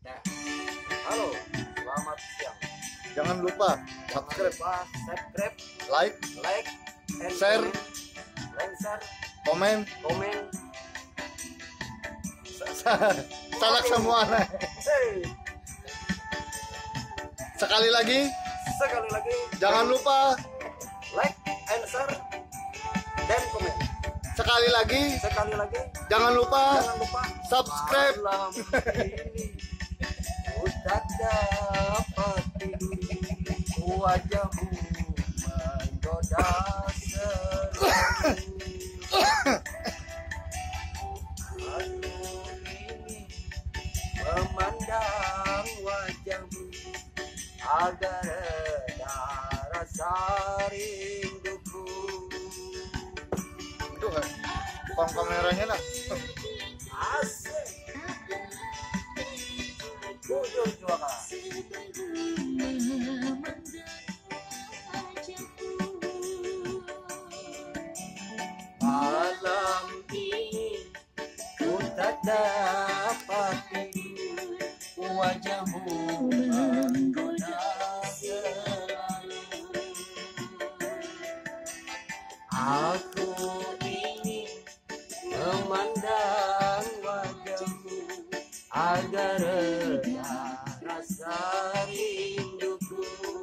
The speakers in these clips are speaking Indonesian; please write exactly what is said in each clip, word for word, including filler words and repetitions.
Nah, halo, selamat siang. Jangan lupa Jangan subscribe, lupa subscribe, like, like, and Share. comment. Like, share, komen, komen. salah semua. Hey, Sekali lagi, sekali lagi, jangan lupa. like and share dan komen. Sekali lagi, Sekali lagi, jangan lupa jangan lupa subscribe. malam ini udah dapat tidur, wajahmu menggoda selalu. Aku ini memandang wajahmu agar reda rasa rinduku. Aduh, pang kameranya nak. Asik. Bujur juara. Malam ini ku tak dapat tidur, wajahmu menggoda selalu. Aku ini memandang wajahmu agar reda rasa rinduku.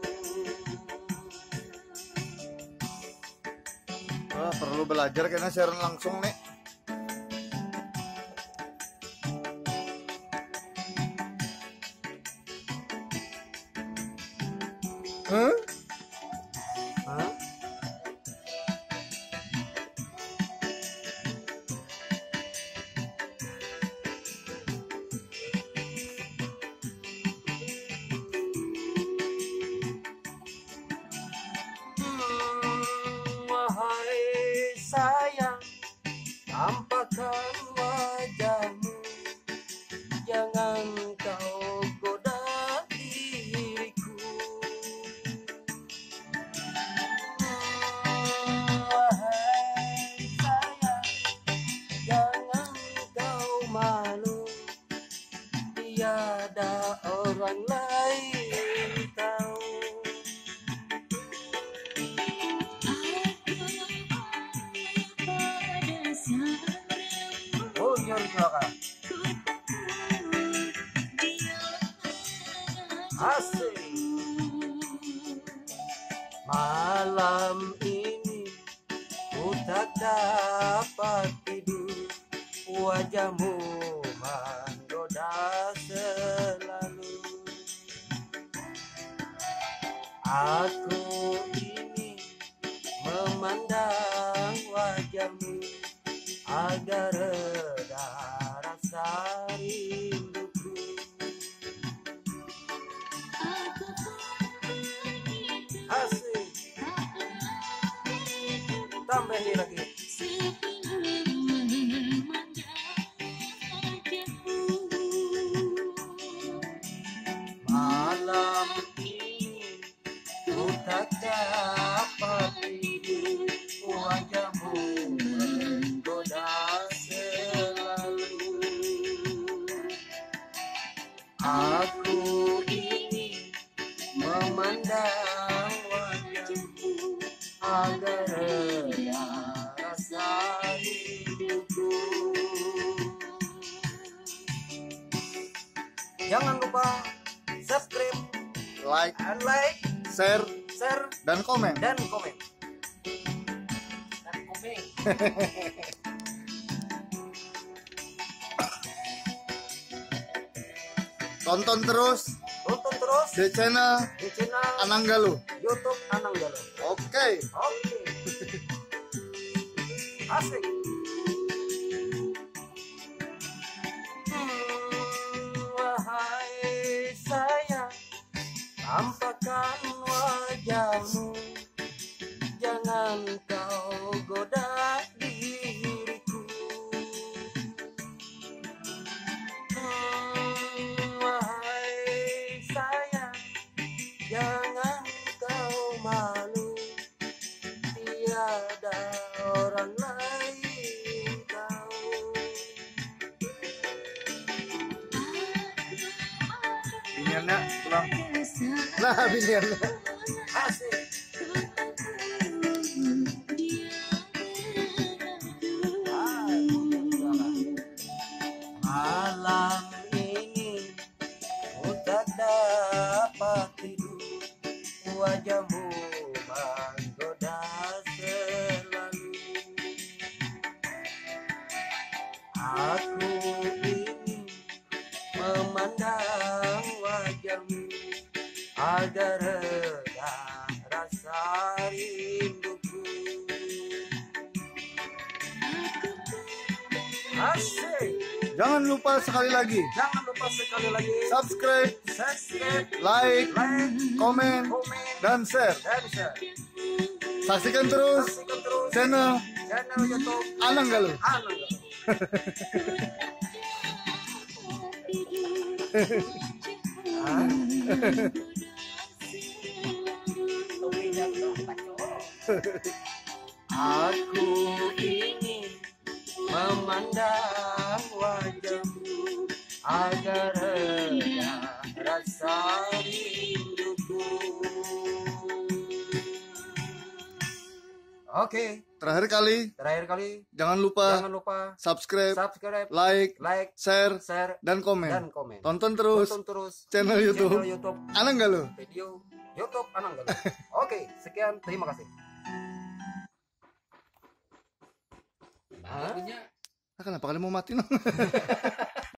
Wah, perlu belajar karena siaran langsung nih. Huh? Hah? Hmm, wahai sayang, tampakkan wajahmu, jangan kau goda diriku. Hmm, wahai sayang, jangan kau malu, tiada orang lain tahu. Bujur juara. Asik. Malam ini ku tak dapat tidur, wajahmu menggoda selalu. Aku ini memandang wajahmu agar reda rasa rinduku. Asik. Tambahin lagi. Malam ini ku tak dapat tidur, wajahmu menggoda selalu. Aku ini memandang wajahmu agar reda rasa rinduku. Jangan lupa subscribe, Like, and like, share, share, dan komen. dan komen. Dan komen. Tonton terus Tonton terus di channel di channel Ananggalu. YouTube Anang Galuh. Oke. Oke. Asik. Hmm, wahai sayang, tampakkan wajahmu, jangan kau goda diriku. Hmm, wahai sayang, jangan kau malu, tiada orang lain biniannya pulang. Nah, biniannya. Asik. Malam ini ku tak dapat tidur, wajahmu menggoda selalu. Aku ingin memandang wajahmu agar reda rasa rinduku. Asik. Jangan lupa sekali lagi Jangan lupa sekali lagi subscribe, subscribe, like, like, komen, komen, dan share. dan share. Saksikan terus Saksikan terus channel channel YouTube Anang Galuh. Anang. Aku ingin memandang wajahmu agar reda rasa rinduku. Oke, Terakhir kali, terakhir kali jangan lupa jangan lupa subscribe, subscribe, like, like, share, share, dan komen. dan komen. Tonton terus Tonton terus channel YouTube channel YouTube Anang Galuh. video YouTube Anang Galuh. Oke, sekian, terima kasih. Lagunya Ah, kenapa kalian mau mati?